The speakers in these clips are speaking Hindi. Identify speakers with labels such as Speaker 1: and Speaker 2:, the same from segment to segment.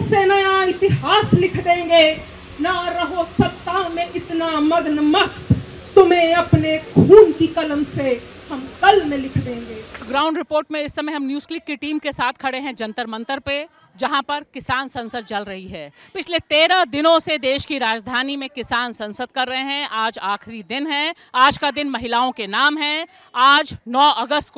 Speaker 1: से नया इतिहास लिख देंगे, ना रहो सत्ता में इतना मग्न मस्त, तुम्हें अपने खून की कलम से हम कल में लिख देंगे।
Speaker 2: ग्राउंड रिपोर्ट में इस समय हम न्यूज़ क्लिक की टीम के साथ खड़े हैं जंतर मंतर पे, जहां पर किसान संसद चल रही है। पिछले 13 दिनों से देश की राजधानी में किसान संसद कर रहे हैं। आज आखिरी दिन है। आज का दिन महिलाओं के नाम है। आज 9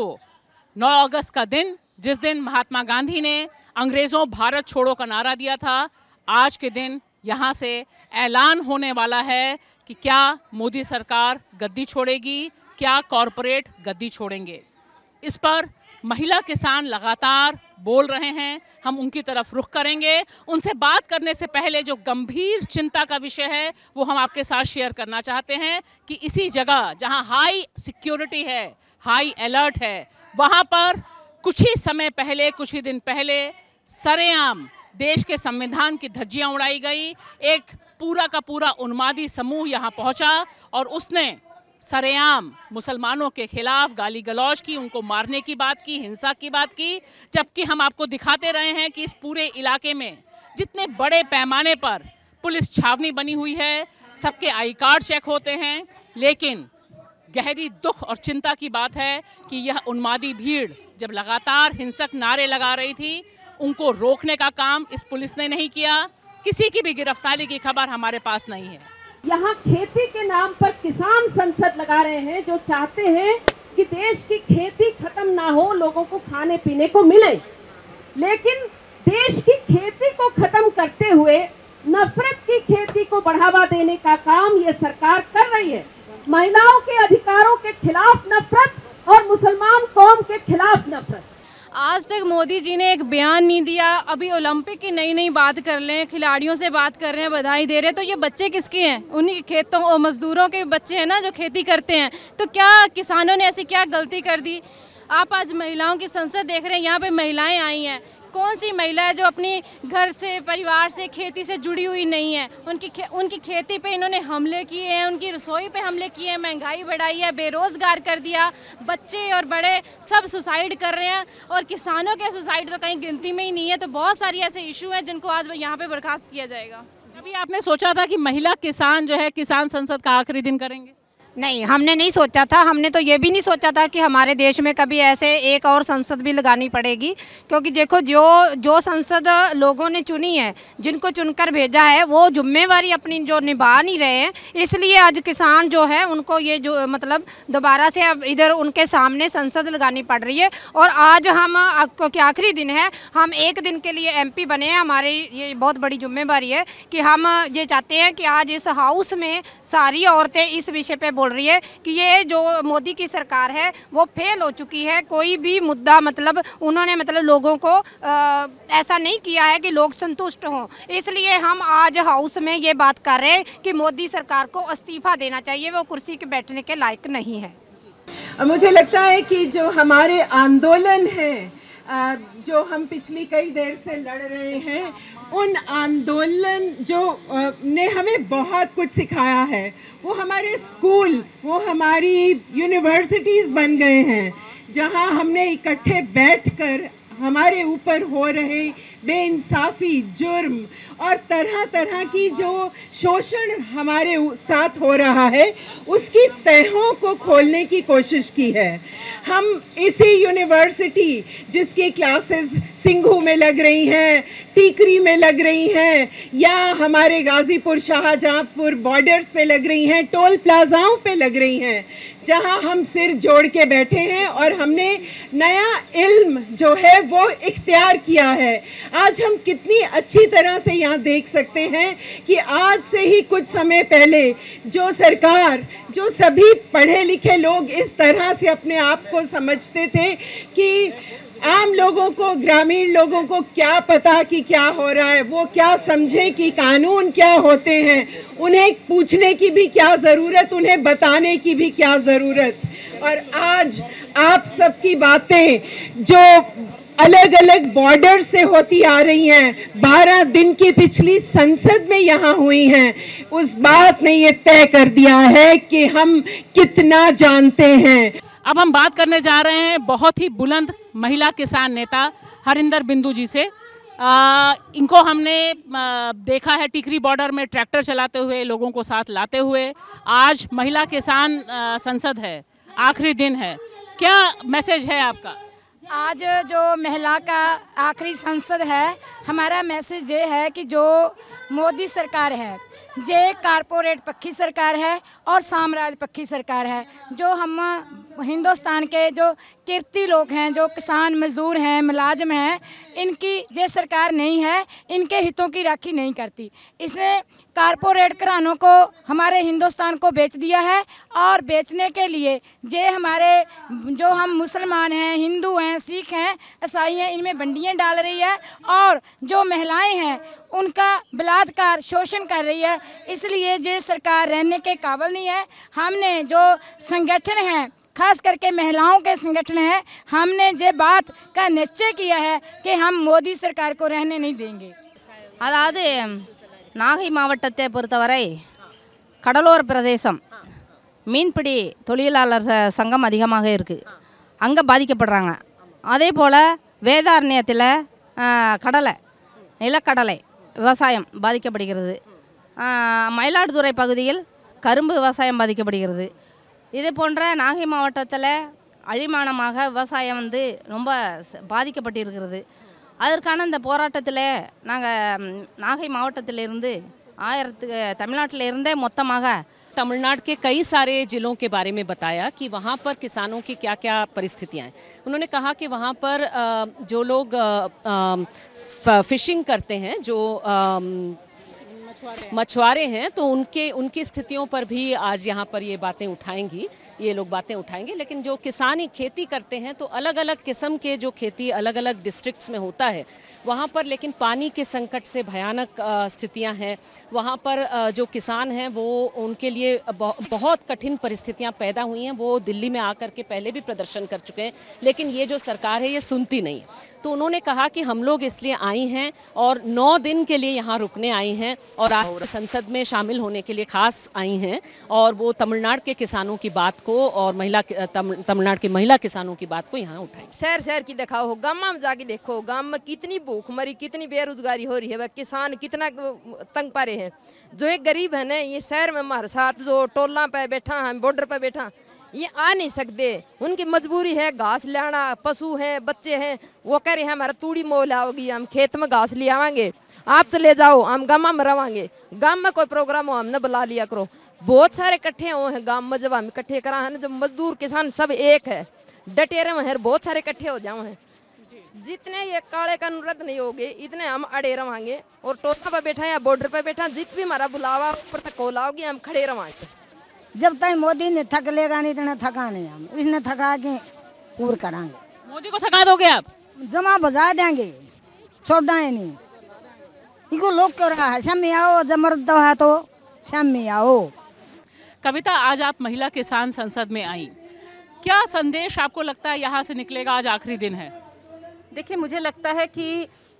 Speaker 2: अगस्त का दिन, जिस दिन महात्मा गांधी ने अंग्रेजों भारत छोड़ो का नारा दिया था, आज के दिन यहाँ से ऐलान होने वाला है कि क्या मोदी सरकार गद्दी छोड़ेगी, क्या कॉरपोरेट गद्दी छोड़ेंगे। इस पर महिला किसान लगातार बोल रहे हैं। हम उनकी तरफ रुख करेंगे। उनसे बात करने से पहले जो गंभीर चिंता का विषय है वो हम आपके साथ शेयर करना चाहते हैं कि इसी जगह जहां हाई सिक्योरिटी है, हाई अलर्ट है, वहां पर कुछ ही दिन पहले सरेआम देश के संविधान की धज्जियां उड़ाई गई। एक पूरा का पूरा उन्मादी समूह यहां पहुंचा और उसने सरेआम मुसलमानों के खिलाफ गाली गलौज की, उनको मारने की बात की, हिंसा की बात की। जबकि हम आपको दिखाते रहे हैं कि इस पूरे इलाके में जितने बड़े पैमाने पर पुलिस छावनी बनी हुई है, सबके आई कार्ड चेक होते हैं, लेकिन गहरी दुख और चिंता की बात है कि यह उन्मादी भीड़ जब लगातार हिंसक नारे लगा रही थी, उनको रोकने का काम इस पुलिस ने नहीं किया। किसी की भी गिरफ्तारी की खबर हमारे पास नहीं है।
Speaker 1: यहाँ खेती के नाम पर किसान संसद लगा रहे हैं, जो चाहते हैं कि देश की खेती खत्म ना हो, लोगों को खाने पीने को मिले। लेकिन देश की खेती को खत्म करते हुए नफरत की खेती को बढ़ावा देने का काम ये सरकार कर रही है। महिलाओं के अधिकारों के खिलाफ नफरत और मुसलमान कौम के खिलाफ नफरत।
Speaker 3: आज तक मोदी जी ने एक बयान नहीं दिया। अभी ओलंपिक की नई बात कर लें, खिलाड़ियों से बात कर रहे हैं, बधाई दे रहे हैं, तो ये बच्चे किसके हैं? उन्हीं खेतों और मजदूरों के बच्चे हैं ना, जो खेती करते हैं। तो क्या किसानों ने ऐसी क्या गलती कर दी? आप आज महिलाओं की संसद देख रहे हैं, यहाँ पे महिलाएं आई हैं। कौन सी महिला है जो अपनी घर से, परिवार से, खेती से जुड़ी हुई नहीं है? उनकी खेती पे इन्होंने हमले किए हैं, उनकी रसोई पे हमले किए हैं, महंगाई बढ़ाई है, बेरोजगार कर दिया, बच्चे और बड़े सब सुसाइड कर रहे हैं। और किसानों के सुसाइड तो कहीं गिनती में ही नहीं है। तो बहुत सारी ऐसे इशू हैं जिनको आज यहाँ पे बर्खास्त किया जाएगा।
Speaker 2: अभी आपने सोचा था कि महिला किसान जो है किसान संसद का आखिरी दिन करेंगे?
Speaker 4: नहीं, हमने नहीं सोचा था। हमने तो ये भी नहीं सोचा था कि हमारे देश में कभी ऐसे एक और संसद भी लगानी पड़ेगी, क्योंकि देखो जो संसद लोगों ने चुनी है, जिनको चुनकर भेजा है, वो जिम्मेवारी अपनी जो निभा नहीं रहे हैं। इसलिए आज किसान जो है उनको ये जो मतलब दोबारा से अब इधर उनके सामने संसद लगानी पड़ रही है। और आज हम क्योंकि आखिरी दिन है, हम एक दिन के लिए MP बने हैं। हमारी ये बहुत बड़ी जिम्मेवारी है कि हम ये चाहते हैं कि आज इस हाउस में सारी औरतें इस विषय पे बोल रही है कि ये जो मोदी की सरकार है वो फेल हो चुकी है। कोई भी मुद्दा मतलब उन्होंने मतलब लोगों को ऐसा नहीं किया है कि लोग संतुष्ट हों। इसलिए हम आज हाउस में ये बात कर रहे हैं कि मोदी सरकार को इस्तीफा देना चाहिए, वो कुर्सी के बैठने के लायक नहीं है।
Speaker 5: मुझे लगता है कि जो हमारे आंदोलन हैं, जो हम पिछली कई देर से लड़ रहे हैं, उन आंदोलन जो ने हमें बहुत कुछ सिखाया है, वो हमारे स्कूल, वो हमारी यूनिवर्सिटीज़ बन गए हैं, जहां हमने इकट्ठे बैठकर हमारे ऊपर हो रहे बेइंसाफ़ी, जुर्म और तरह तरह की जो शोषण हमारे साथ हो रहा है, उसकी तहों को खोलने की कोशिश की है। हम इसी यूनिवर्सिटी जिसकी क्लासेस सिंघू में लग रही हैं, टीकरी में लग रही हैं, या हमारे गाजीपुर शाहजहांपुर बॉर्डर्स पे लग रही हैं, टोल प्लाजाओं पे लग रही हैं, जहां हम सिर जोड़ के बैठे हैं और हमने नया इल्म जो है वो इख्तियार किया है। आज हम कितनी अच्छी तरह से यहाँ देख सकते हैं कि आज से ही कुछ समय पहले जो सरकार, जो सभी पढ़े लिखे लोग इस तरह से अपने आप को समझते थे कि आम लोगों को, ग्रामीण लोगों को क्या पता कि क्या हो रहा है, वो क्या समझे कि कानून क्या होते हैं, उन्हें पूछने की भी क्या ज़रूरत, उन्हें बताने की भी क्या ज़रूरत। और आज आप सबकी बातें जो अलग अलग बॉर्डर से होती आ रही हैं, 12 दिन की पिछली संसद में यहाँ हुई हैं, उस बात ने ये तय कर दिया है कि हम कितना जानते हैं।
Speaker 2: अब हम बात करने जा रहे हैं बहुत ही बुलंद महिला किसान नेता हरिंदर बिंदु जी से। इनको हमने देखा है टिकरी बॉर्डर में ट्रैक्टर चलाते हुए, लोगों को साथ लाते हुए। आज महिला किसान संसद है, आखिरी दिन है, क्या मैसेज है आपका?
Speaker 6: आज जो महिला का आखिरी संसद है, हमारा मैसेज ये है कि जो मोदी सरकार है, ये कारपोरेट पक्षी सरकार है और साम्राज्य पक्षी सरकार है। जो हम हिंदुस्तान के जो किरती लोग हैं, जो किसान मजदूर हैं, मुलाजिम हैं, इनकी ये सरकार नहीं है, इनके हितों की राखी नहीं करती। इसने कारपोरेट घरानों को हमारे हिंदुस्तान को बेच दिया है और बेचने के लिए ये हमारे जो हम मुसलमान हैं, हिंदू हैं, सिख हैं, ईसाई हैं, इनमें बंडियाँ डाल रही है और जो महिलाएं हैं उनका बलात्कार शोषण कर रही है। इसलिए ये सरकार रहने के काबिल नहीं है। हमने जो संगठन हैं, खास करके महिलाओं के संगठन हैं, हमने ये बात का निश्चय किया है कि हम मोदी सरकार को रहने नहीं देंगे।
Speaker 7: அதாவது நாகை மாவட்டத்தை பொறுத்தவரை கடலோர பிரதேசம், மீன்பிடி தொழிலாளர் சங்கம் அதிகமாக இருக்குது, அங்கே பாதிக்கப்படுறாங்க. அதே போல் வேதாரண்யத்தில் கடலை, நிலக்கடலை விவசாயம் பாதிக்கப்படுகிறது. மயிலாடுதுறை பகுதியில் கரும்பு விவசாயம் பாதிக்கப்படுகிறது. இது போன்ற நாகை மாவட்டத்தில் அழிமானமாக விவசாயம் ரொம்ப பாதிக்கப்பட்டிருக்கிறது. அதற்கான இந்த போராட்டத்தில் நாங்கள் நாகை மாவட்டத்திலிருந்து தமிழ்நாட்டிலிருந்தே மொத்தமாக
Speaker 8: तमिलनाडु के कई सारे ज़िलों के बारे में बताया कि वहाँ पर किसानों की क्या क्या परिस्थितियाँ हैं। उन्होंने कहा कि वहाँ पर जो लोग फिशिंग करते हैं, जो मछुआरे हैं, तो उनकी स्थितियों पर भी आज यहाँ पर ये लोग बातें उठाएंगे। लेकिन जो किसान खेती करते हैं, तो अलग अलग किस्म के जो खेती अलग अलग डिस्ट्रिक्ट्स में होता है वहाँ पर, लेकिन पानी के संकट से भयानक स्थितियाँ हैं। वहाँ पर जो किसान हैं वो उनके लिए बहुत कठिन परिस्थितियाँ पैदा हुई हैं। वो दिल्ली में आकर के पहले भी प्रदर्शन कर चुके हैं, लेकिन ये जो सरकार है ये सुनती नहीं। तो उन्होंने कहा कि हम लोग इसलिए आई हैं और 9 दिन के लिए यहाँ रुकने आई हैं और आज संसद में शामिल होने के लिए खास आई हैं। और वो तमिलनाडु के किसानों की बात को और तमिलनाडु के महिला किसानों की बात को यहाँ उठाई।
Speaker 9: शहर की देखा हो, गाँव में जाके देखो, गाँव में कितनी भूख मरी, कितनी बेरोजगारी हो रही है, वह किसान कितना तंग पा रहे हैं। जो एक गरीब है ना, ये शहर में हमारे साथ जो टोला पे बैठा है, बॉर्डर पे बैठा, ये आ नहीं सकते। उनकी मजबूरी है घास लाना, पशु हैं, बच्चे हैं, वो कह रहे हैं हमारा तूड़ी मोल आओगी, हम खेत में घास ले आवांगे, आप चले जाओ, हम गाँव में रवांगे। गाँव में कोई प्रोग्राम हो हमने बुला लिया करो। बहुत सारे इकट्ठे हुए हैं गाँव में, जब हम इकट्ठे करा है ना, जब मजदूर किसान सब एक है, डटेरे में है, बहुत सारे इकट्ठे हो जाओ हैं। जितने ये काले कानून रद्द नहीं होंगे, इतने हम अड़े रवांगे। और टोला पर बैठा या बॉर्डर पर बैठा, जित भी हमारा बुलावा ऊपर तक कॉल आओगी, हम खड़े रवांगे।
Speaker 6: जब तक मोदी ने थक लेगा नहीं, इतना थका नहीं, हम इसने थका के पूर कराएंगे।
Speaker 2: मोदी को थका दोगे आप?
Speaker 6: जमा बजा देंगे, छोड़ाएं नहीं। इनको लोग क्यों रहा है, शामी आओ, जमरद है तो शामी आओ।
Speaker 2: कविता, आज आप महिला किसान संसद में आई, क्या संदेश आपको लगता है यहाँ से निकलेगा? आज आखिरी दिन है।
Speaker 1: देखिए, मुझे लगता है कि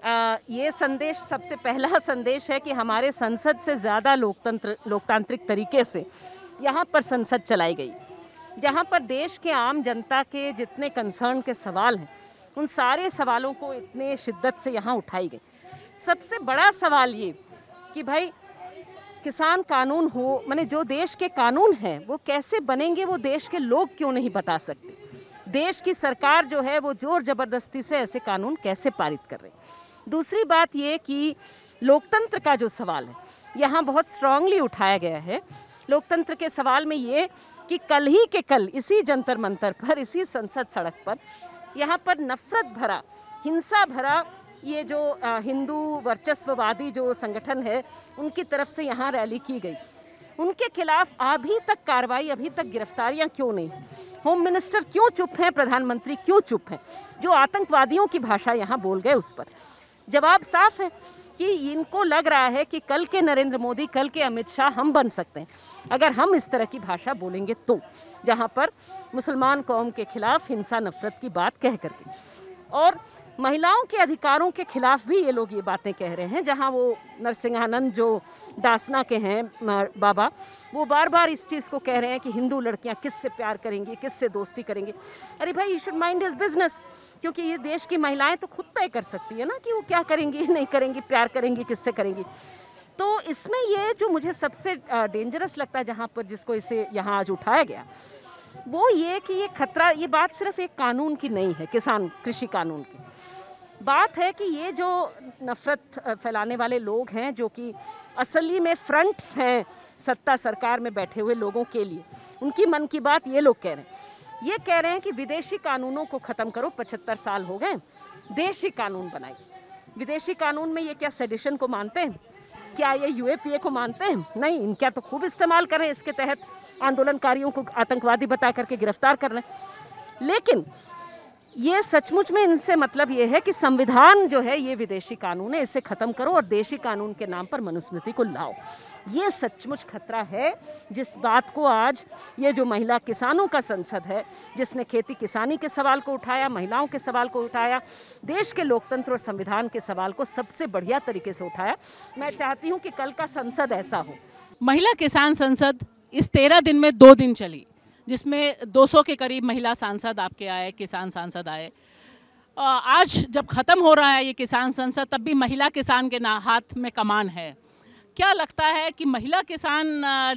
Speaker 1: ये संदेश, सबसे पहला संदेश है कि हमारे संसद से ज़्यादा लोकतांत्रिक तरीके से यहाँ पर संसद चलाई गई, जहाँ पर देश के आम जनता के जितने कंसर्न के सवाल हैं, उन सारे सवालों को इतने शिद्दत से यहाँ उठाई गई। सबसे बड़ा सवाल ये कि भाई किसान कानून हो, माने जो देश के कानून हैं वो कैसे बनेंगे, वो देश के लोग क्यों नहीं बता सकते। देश की सरकार जो है वो जोर ज़बरदस्ती से ऐसे कानून कैसे पारित कर रही। दूसरी बात ये कि लोकतंत्र का जो सवाल है यहाँ बहुत स्ट्रांगली उठाया गया है। लोकतंत्र के सवाल में ये कि कल ही के कल इसी जंतर मंतर पर, इसी संसद सड़क पर, यहाँ पर नफरत भरा, हिंसा भरा ये जो हिंदू वर्चस्ववादी जो संगठन है उनकी तरफ से यहाँ रैली की गई। उनके खिलाफ अभी तक कार्रवाई, अभी तक गिरफ्तारियाँ क्यों नहीं? होम मिनिस्टर क्यों चुप हैं? प्रधानमंत्री क्यों चुप हैं? जो आतंकवादियों की भाषा यहाँ बोल गए उस पर जवाब साफ है कि इनको लग रहा है कि कल के नरेंद्र मोदी, कल के अमित शाह हम बन सकते हैं अगर हम इस तरह की भाषा बोलेंगे तो, जहाँ पर मुसलमान कौम के खिलाफ हिंसा नफरत की बात कह करके। और
Speaker 2: महिलाओं के अधिकारों के खिलाफ भी ये लोग ये बातें कह रहे हैं। जहां वो नरसिंहानंद जो डासना के हैं बाबा, वो बार बार इस चीज़ को कह रहे हैं कि हिंदू लड़कियां किससे प्यार करेंगी, किससे दोस्ती करेंगी। अरे भाई, you should mind his business, क्योंकि ये देश की महिलाएं तो खुद तय कर सकती है ना कि वो क्या करेंगी, नहीं करेंगी, प्यार करेंगी, किससे करेंगी। तो इसमें ये जो मुझे सबसे डेंजरस लगता है, जहाँ पर जिसको इसे यहाँ आज उठाया गया, वो ये कि ये खतरा, ये बात सिर्फ एक कानून की नहीं है, किसान कृषि कानून की बात है कि ये जो नफरत फैलाने वाले लोग हैं, जो कि असली में फ्रंट्स हैं सत्ता सरकार में बैठे हुए लोगों के लिए, उनकी मन की बात ये लोग कह रहे हैं। ये कह रहे हैं कि विदेशी कानूनों को ख़त्म करो, 75 साल हो गए, देशी कानून बनाइए। विदेशी कानून में ये क्या सेडिशन को मानते हैं? क्या ये यूएपीए को मानते हैं? नहीं, इनका तो खूब इस्तेमाल कर रहे हैं, इसके तहत आंदोलनकारियों को आतंकवादी बता करके गिरफ्तार कर रहे हैं। लेकिन ये सचमुच में इनसे मतलब ये है कि संविधान जो है ये विदेशी कानून है, इसे ख़त्म करो और देशी कानून के नाम पर मनुस्मृति को लाओ। ये सचमुच खतरा है, जिस बात को आज ये जो महिला किसानों का संसद है, जिसने खेती किसानी के सवाल को उठाया, महिलाओं के सवाल को उठाया, देश के लोकतंत्र और संविधान के सवाल को सबसे बढ़िया तरीके से उठाया। मैं चाहती हूँ कि कल का संसद ऐसा हो। महिला किसान संसद इस 13 दिन में 2 दिन चली, जिसमें 200 के करीब महिला सांसद आपके आए, किसान सांसद आए। आज जब ख़त्म हो रहा है ये किसान संसद, तब भी महिला किसान के हाथ में कमान है। क्या लगता है कि महिला किसान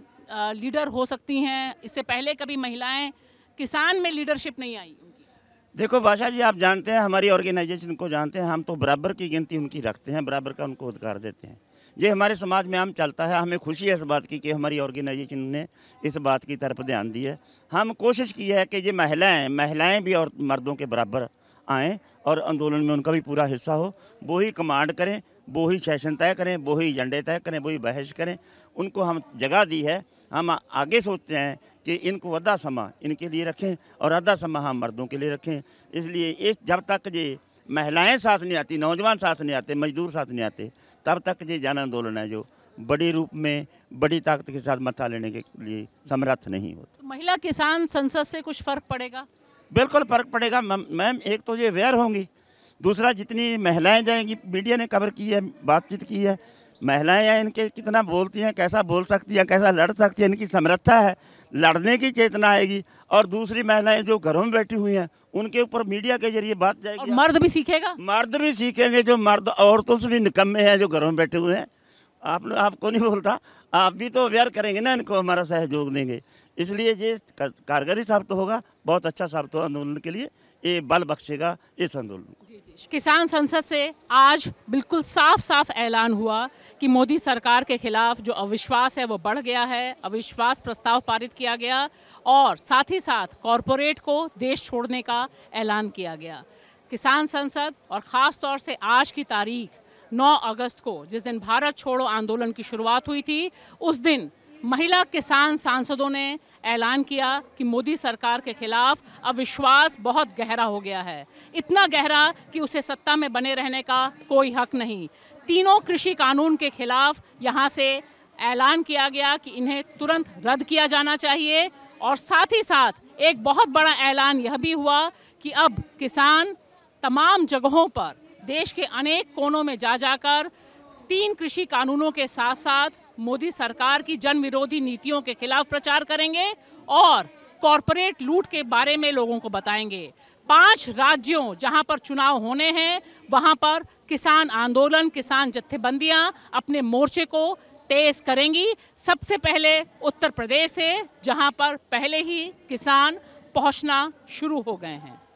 Speaker 2: लीडर हो सकती हैं? इससे पहले कभी महिलाएं किसान में लीडरशिप नहीं आई?
Speaker 10: देखो बादशाह जी, आप जानते हैं, हमारी ऑर्गेनाइजेशन को जानते हैं, हम तो बराबर की गिनती उनकी रखते हैं, बराबर का उनको अधिकार देते हैं। ये हमारे समाज में आम चलता है। हमें खुशी है इस बात की कि हमारी ऑर्गेनाइजेशन ने इस बात की तरफ ध्यान दी है। हम कोशिश की है कि ये महिलाएं भी और मर्दों के बराबर आएँ और आंदोलन में उनका भी पूरा हिस्सा हो। वो ही कमांड करें, वो ही सेशन तय करें, वो ही एजेंडे तय करें, वो ही बहस करें। उनको हम जगह दी है। हम आगे सोचते हैं कि इनको आधा समय इनके लिए रखें और आधा समय हम मर्दों के लिए रखें। इसलिए इस जब तक ये महिलाएं साथ नहीं आती, नौजवान साथ नहीं आते, मजदूर साथ नहीं आते, तब तक ये जन आंदोलन है जो बड़ी रूप में बड़ी ताकत के साथ मता लेने के लिए समर्थ नहीं होता।
Speaker 2: तो महिला किसान संसद से कुछ फ़र्क पड़ेगा?
Speaker 10: बिल्कुल फ़र्क पड़ेगा मैम। एक तो ये अवेयर होंगी, दूसरा जितनी महिलाएं जाएंगी, मीडिया ने खबर की है, बातचीत की है, महिलाएं इनके कितना बोलती हैं, कैसा बोल सकती हैं, कैसा लड़ सकती हैं, इनकी समर्था है, लड़ने की चेतना आएगी। और दूसरी महिलाएं जो घरों में बैठी हुई हैं, उनके ऊपर मीडिया के जरिए बात जाएगी।
Speaker 2: और मर्द भी सीखेगा?
Speaker 10: मर्द भी सीखेंगे। जो मर्द औरतों से भी निकम्मे हैं जो घरों में बैठे हुए हैं, आपको नहीं बोलता, आप भी तो अवेयर करेंगे ना, इनको हमारा सहयोग देंगे। इसलिए ये कारगर साबित होगा, बहुत अच्छा साबित हो आंदोलन के लिए, ये बल बख्शेगा इस आंदोलन को।
Speaker 2: किसान संसद से आज बिल्कुल साफ साफ ऐलान हुआ कि मोदी सरकार के खिलाफ जो अविश्वास है वो बढ़ गया है। अविश्वास प्रस्ताव पारित किया गया और साथ ही साथ कॉरपोरेट को देश छोड़ने का ऐलान किया गया। किसान संसद और ख़ास तौर से आज की तारीख 9 अगस्त को, जिस दिन भारत छोड़ो आंदोलन की शुरुआत हुई थी, उस दिन महिला किसान सांसदों ने ऐलान किया कि मोदी सरकार के खिलाफ अविश्वास बहुत गहरा हो गया है, इतना गहरा कि उसे सत्ता में बने रहने का कोई हक नहीं। तीनों कृषि कानून के खिलाफ यहाँ से ऐलान किया गया कि इन्हें तुरंत रद्द किया जाना चाहिए। और साथ ही साथ एक बहुत बड़ा ऐलान यह भी हुआ कि अब किसान तमाम जगहों पर, देश के अनेक कोनों में जा जाकर 3 कृषि कानूनों के साथ साथ मोदी सरकार की जन विरोधी नीतियों के खिलाफ प्रचार करेंगे और कॉरपोरेट लूट के बारे में लोगों को बताएंगे। 5 राज्यों जहां पर चुनाव होने हैं, वहां पर किसान आंदोलन, किसान जत्थेबंदियां अपने मोर्चे को तेज करेंगी। सबसे पहले उत्तर प्रदेश है, जहां पर पहले ही किसान पहुंचना शुरू हो गए हैं।